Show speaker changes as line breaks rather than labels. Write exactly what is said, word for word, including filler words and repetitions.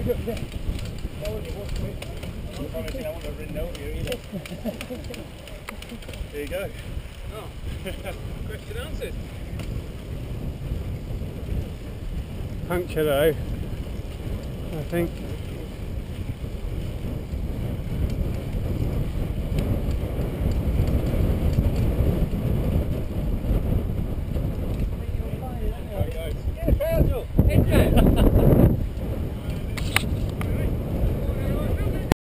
There you go.
Oh, question answered.
Puncture though, I think.